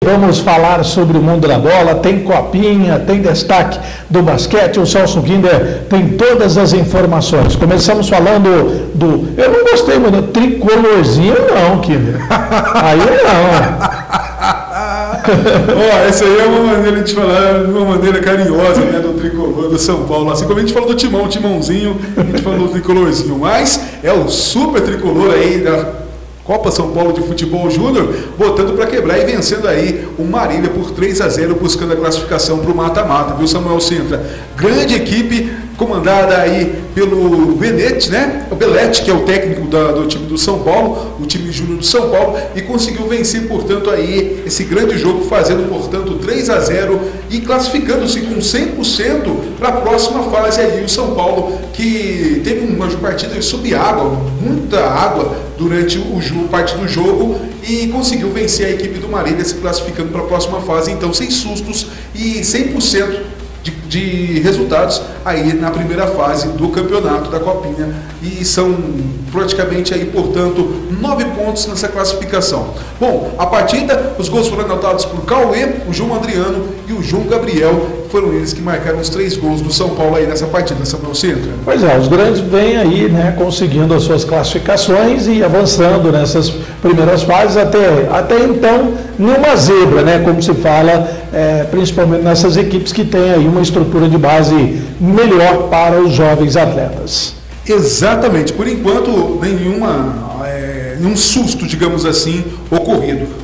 Vamos falar sobre o mundo da bola, tem copinha, tem destaque do basquete, o Celso Guinder tem todas as informações. Começamos falando do... Eu não gostei, mano, tricolorzinho não, Guinder. Aí não. Essa aí é uma maneira de falar, uma maneira carinhosa, né, do tricolor do São Paulo. Assim como a gente falou do Timãozinho, a gente falou do tricolorzinho, mas é o super tricolor aí da Copa São Paulo de Futebol Júnior, botando para quebrar e vencendo aí o Marília por 3-0, buscando a classificação para o mata-mata, viu, Samuel Sintra? Grande equipe, comandada aí pelo Benete, né? O Belete, que é o técnico do time do São Paulo, o time júnior do São Paulo, e conseguiu vencer, portanto, aí esse grande jogo, fazendo, portanto, 3-0 e classificando-se com 100% para a próxima fase aí, o São Paulo, que teve uma partida sob água, muita água durante o jogo, parte do jogo, e conseguiu vencer a equipe do Marília, se classificando para a próxima fase, então sem sustos e 100% de resultados aí na primeira fase do campeonato da Copinha, e são praticamente aí, portanto, 9 pontos nessa classificação. Bom, a partida, os gols foram anotados por Cauê, o João Adriano e o João Gabriel, foram eles que marcaram os 3 gols do São Paulo aí nessa partida, Samuel Sintra. Pois é, os grandes vêm aí, né, conseguindo as suas classificações e avançando nessas primeiras fases, até então, numa zebra, né, como se fala, principalmente nessas equipes que têm aí uma estrutura de base melhor para os jovens atletas. Exatamente, por enquanto nenhum susto, digamos assim, ocorrido.